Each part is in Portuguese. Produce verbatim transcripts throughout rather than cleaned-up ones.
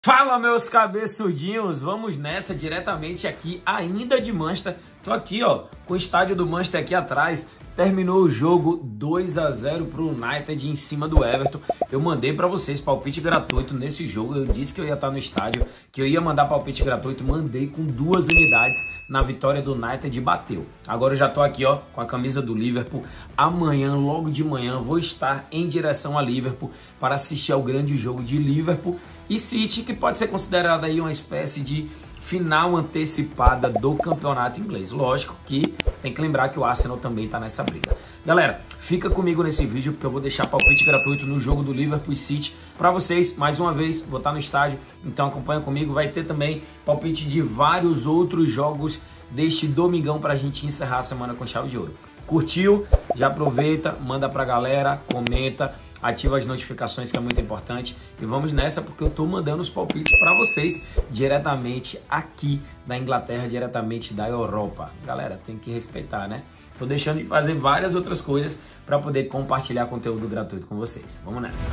Fala, meus cabeçudinhos, vamos nessa diretamente aqui ainda de Manchester. Tô aqui, ó, com o estádio do Manchester aqui atrás. Terminou o jogo dois a zero pro United em cima do Everton. Eu mandei para vocês palpite gratuito nesse jogo. Eu disse que eu ia estar no estádio, que eu ia mandar palpite gratuito. Mandei com duas unidades na vitória do United e bateu. Agora eu já tô aqui, ó, com a camisa do Liverpool. Amanhã, logo de manhã, vou estar em direção a Liverpool para assistir ao grande jogo de Liverpool e City, que pode ser considerada aí uma espécie de final antecipada do campeonato inglês. Lógico que tem que lembrar que o Arsenal também está nessa briga. Galera, fica comigo nesse vídeo porque eu vou deixar palpite gratuito no jogo do Liverpool e City para vocês. Mais uma vez, vou estar no estádio, então acompanha comigo. Vai ter também palpite de vários outros jogos deste domingão para a gente encerrar a semana com chave de ouro. Curtiu? Já aproveita, manda pra galera, comenta, ativa as notificações, que é muito importante. E vamos nessa, porque eu tô mandando os palpites para vocês diretamente aqui da Inglaterra, diretamente da Europa. Galera, tem que respeitar, né? Tô deixando de fazer várias outras coisas para poder compartilhar conteúdo gratuito com vocês. Vamos nessa.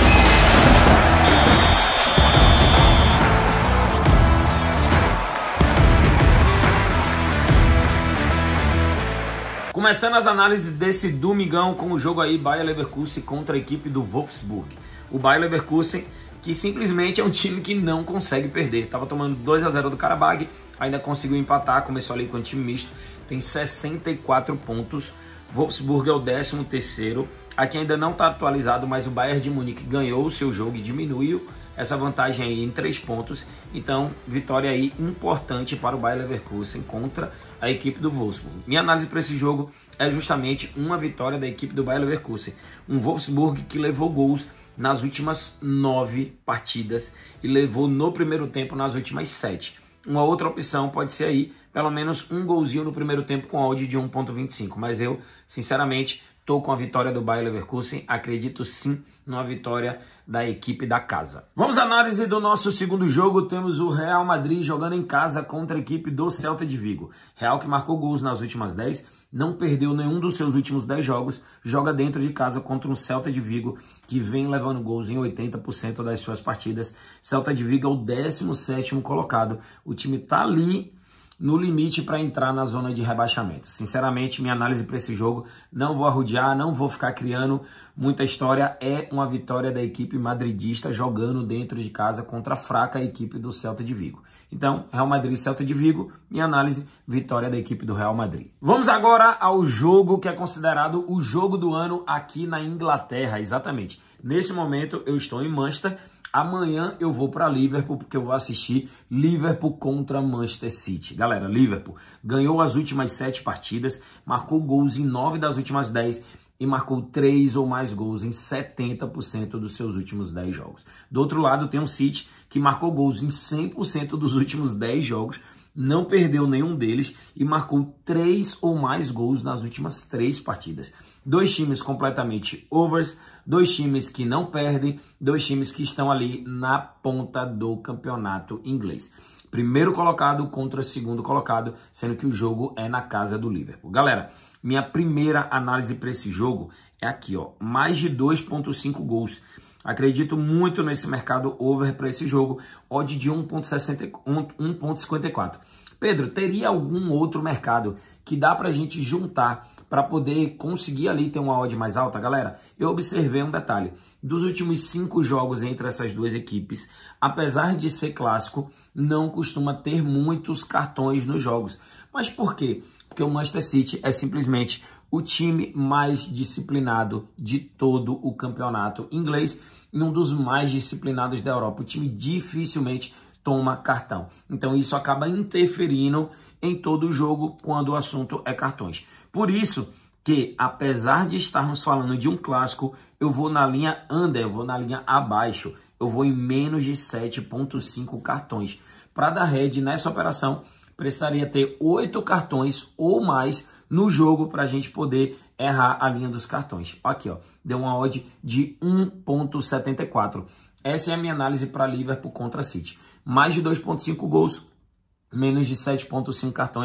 Começando as análises desse domingão com o jogo aí Bayer Leverkusen contra a equipe do Wolfsburg. O Bayer Leverkusen, que simplesmente é um time que não consegue perder. Tava tomando dois a zero do Karabag, ainda conseguiu empatar, começou ali com um time misto, tem sessenta e quatro pontos. Wolfsburg é o décimo terceiro. Aqui ainda não está atualizado, mas o Bayern de Munique ganhou o seu jogo e diminuiu essa vantagem aí em três pontos. Então, vitória aí importante para o Bayer Leverkusen contra a equipe do Wolfsburg. Minha análise para esse jogo é justamente uma vitória da equipe do Bayer Leverkusen. Um Wolfsburg que levou gols nas últimas nove partidas e levou no primeiro tempo nas últimas sete. Uma outra opção pode ser aí, pelo menos um golzinho no primeiro tempo com odd de um ponto vinte e cinco. Mas eu, sinceramente, estou com a vitória do Bayer Leverkusen. Acredito sim numa vitória da equipe da casa. Vamos à análise do nosso segundo jogo. Temos o Real Madrid jogando em casa contra a equipe do Celta de Vigo. Real que marcou gols nas últimas dez, não perdeu nenhum dos seus últimos dez jogos, joga dentro de casa contra um Celta de Vigo que vem levando gols em oitenta por cento das suas partidas. Celta de Vigo é o décimo sétimo colocado. O time tá ali no limite para entrar na zona de rebaixamento. Sinceramente, minha análise para esse jogo, não vou arrodear, não vou ficar criando muita história, é uma vitória da equipe madridista jogando dentro de casa contra a fraca equipe do Celta de Vigo. Então, Real Madrid e Celta de Vigo, minha análise, vitória da equipe do Real Madrid. Vamos agora ao jogo que é considerado o jogo do ano aqui na Inglaterra, exatamente. Nesse momento, eu estou em Manchester. Amanhã eu vou para Liverpool porque eu vou assistir Liverpool contra Manchester City. Galera, Liverpool ganhou as últimas sete partidas, marcou gols em nove das últimas dez e marcou três ou mais gols em setenta por cento dos seus últimos dez jogos. Do outro lado tem o City, que marcou gols em cem por cento dos últimos dez jogos, não perdeu nenhum deles e marcou três ou mais gols nas últimas três partidas. Dois times completamente overs, dois times que não perdem, dois times que estão ali na ponta do campeonato inglês. Primeiro colocado contra segundo colocado, sendo que o jogo é na casa do Liverpool. Galera, minha primeira análise para esse jogo é aqui, ó, mais de dois ponto cinco gols. Acredito muito nesse mercado over para esse jogo, odd de um ponto cinquenta e quatro. Pedro, teria algum outro mercado que dá para a gente juntar para poder conseguir ali ter uma odd mais alta? Galera, eu observei um detalhe. Dos últimos cinco jogos entre essas duas equipes, apesar de ser clássico, não costuma ter muitos cartões nos jogos. Mas por quê? Porque o Manchester City é simplesmente o time mais disciplinado de todo o campeonato inglês e um dos mais disciplinados da Europa. O time dificilmente toma cartão. Então isso acaba interferindo em todo o jogo quando o assunto é cartões. Por isso que, apesar de estarmos falando de um clássico, eu vou na linha under, eu vou na linha abaixo, eu vou em menos de sete ponto cinco cartões. Para dar head nessa operação, precisaria ter oito cartões ou mais no jogo para a gente poder errar a linha dos cartões. Aqui, ó, deu uma odd de um ponto setenta e quatro. Essa é a minha análise para Liverpool contra City. Mais de dois ponto cinco gols, menos de sete ponto cinco cartões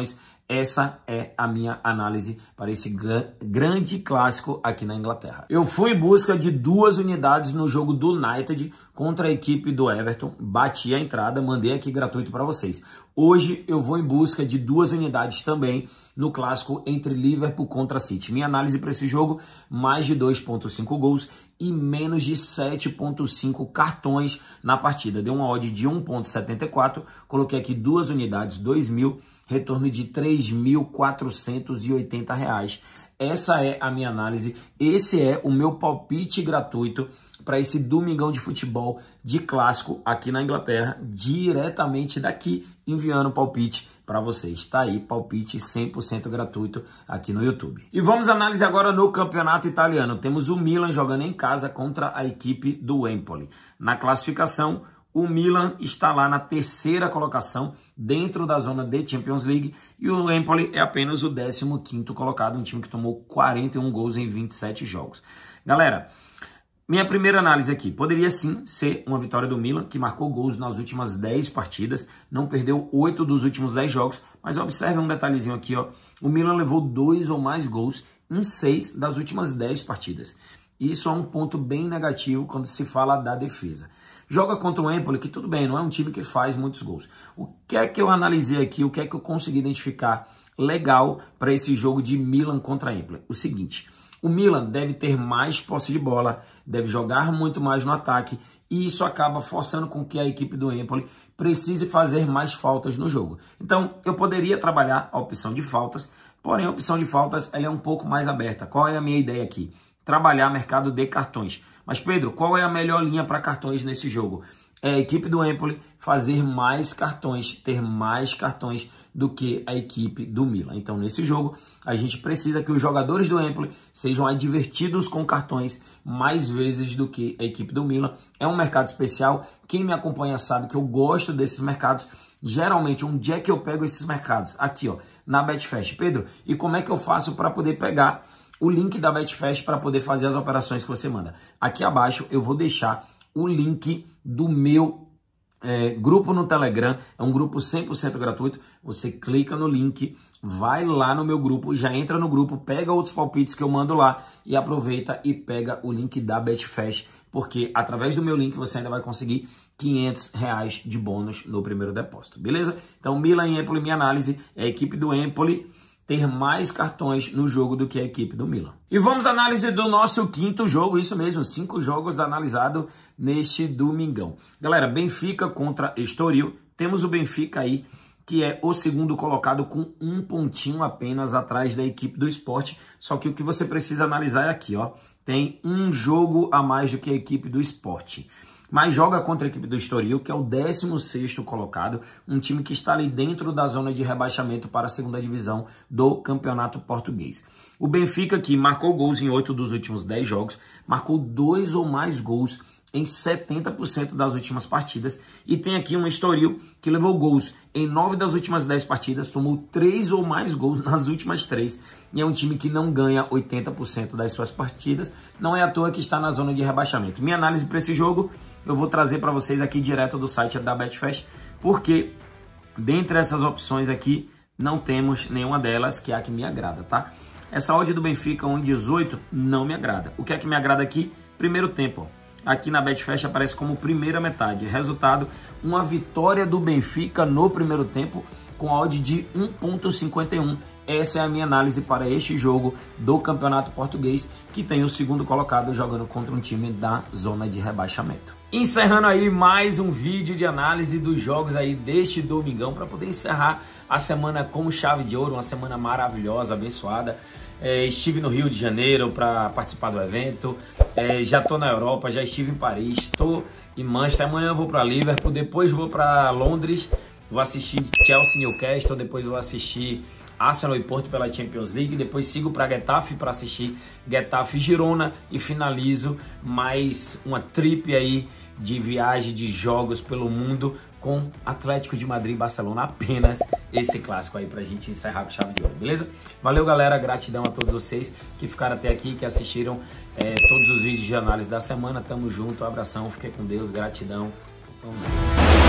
Essa é a minha análise para esse gr- grande clássico aqui na Inglaterra. Eu fui em busca de duas unidades no jogo do United contra a equipe do Everton, bati a entrada, mandei aqui gratuito para vocês. Hoje eu vou em busca de duas unidades também no clássico entre Liverpool contra City. Minha análise para esse jogo, mais de dois ponto cinco gols e menos de sete ponto cinco cartões na partida. Deu uma odd de um ponto setenta e quatro, coloquei aqui duas unidades, dois mil, retorno de três mil quatrocentos e oitenta reais. Essa é a minha análise, esse é o meu palpite gratuito para esse domingão de futebol de clássico aqui na Inglaterra, diretamente daqui, enviando palpite para vocês. Tá aí, palpite cem por cento gratuito aqui no YouTube. E vamos analisar agora no campeonato italiano. Temos o Milan jogando em casa contra a equipe do Empoli. Na classificação, o Milan está lá na terceira colocação, dentro da zona de Champions League, e o Empoli é apenas o décimo quinto colocado, um time que tomou quarenta e um gols em vinte e sete jogos. Galera, minha primeira análise aqui, poderia sim ser uma vitória do Milan, que marcou gols nas últimas dez partidas, não perdeu oito dos últimos dez jogos, mas observe um detalhezinho aqui, ó, o Milan levou dois ou mais gols em seis das últimas dez partidas. Isso é um ponto bem negativo quando se fala da defesa. Joga contra o Empoli, que tudo bem, não é um time que faz muitos gols. O que é que eu analisei aqui, o que é que eu consegui identificar legal para esse jogo de Milan contra Empoli? O seguinte, o Milan deve ter mais posse de bola, deve jogar muito mais no ataque, e isso acaba forçando com que a equipe do Empoli precise fazer mais faltas no jogo. Então, eu poderia trabalhar a opção de faltas, porém a opção de faltas ela é um pouco mais aberta. Qual é a minha ideia aqui? Trabalhar mercado de cartões. Mas, Pedro, qual é a melhor linha para cartões nesse jogo? É a equipe do Empoli fazer mais cartões, ter mais cartões do que a equipe do Milan. Então, nesse jogo, a gente precisa que os jogadores do Empoli sejam advertidos com cartões mais vezes do que a equipe do Milan. É um mercado especial. Quem me acompanha sabe que eu gosto desses mercados. Geralmente, onde é que eu pego esses mercados? Aqui, ó, na Betfair. Pedro, e como é que eu faço para poder pegar o link da Betfair para poder fazer as operações que você manda? Aqui abaixo eu vou deixar o link do meu é, grupo no Telegram. É um grupo cem por cento gratuito. Você clica no link, vai lá no meu grupo, já entra no grupo, pega outros palpites que eu mando lá e aproveita e pega o link da Betfair, porque através do meu link você ainda vai conseguir quinhentos reais de bônus no primeiro depósito, beleza? Então, Milan e Empoli, minha análise é a equipe do Empoli ter mais cartões no jogo do que a equipe do Milan. E vamos à análise do nosso quinto jogo, isso mesmo, cinco jogos analisados neste domingão. Galera, Benfica contra Estoril, temos o Benfica aí, que é o segundo colocado com um pontinho apenas atrás da equipe do Sport, só que o que você precisa analisar é aqui, ó, tem um jogo a mais do que a equipe do Sport. Mas joga contra a equipe do Estoril, que é o décimo sexto colocado, um time que está ali dentro da zona de rebaixamento para a segunda divisão do Campeonato Português. O Benfica, que marcou gols em oito dos últimos dez jogos, marcou dois ou mais gols em setenta por cento das últimas partidas, e tem aqui um Estoril que levou gols em nove das últimas dez partidas, tomou três ou mais gols nas últimas três, e é um time que não ganha oitenta por cento das suas partidas, não é à toa que está na zona de rebaixamento. Minha análise para esse jogo eu vou trazer para vocês aqui direto do site da Betfair, porque dentre essas opções aqui não temos nenhuma delas que é a que me agrada, tá? Essa odd do Benfica um vírgula dezoito não me agrada. O que é que me agrada aqui? Primeiro tempo, ó. Aqui na Betfair aparece como primeira metade. Resultado, uma vitória do Benfica no primeiro tempo com a odd de um vírgula cinquenta e um. Essa é a minha análise para este jogo do Campeonato Português, que tem o segundo colocado jogando contra um time da zona de rebaixamento. Encerrando aí mais um vídeo de análise dos jogos aí deste domingão, para poder encerrar a semana com chave de ouro, uma semana maravilhosa, abençoada. É, estive no Rio de Janeiro para participar do evento, é, já estou na Europa, já estive em Paris, estou em Manchester, amanhã eu vou para Liverpool, depois vou para Londres, vou assistir Chelsea Newcastle, depois vou assistir Arsenal e Porto pela Champions League, depois sigo para Getafe para assistir Getafe Girona e finalizo mais uma trip aí de viagem de jogos pelo mundo com Atlético de Madrid e Barcelona, apenas esse clássico aí pra gente encerrar com chave de ouro, beleza? Valeu, galera, gratidão a todos vocês que ficaram até aqui, que assistiram é, todos os vídeos de análise da semana, tamo junto, abração, fiquem com Deus, gratidão, vamos lá.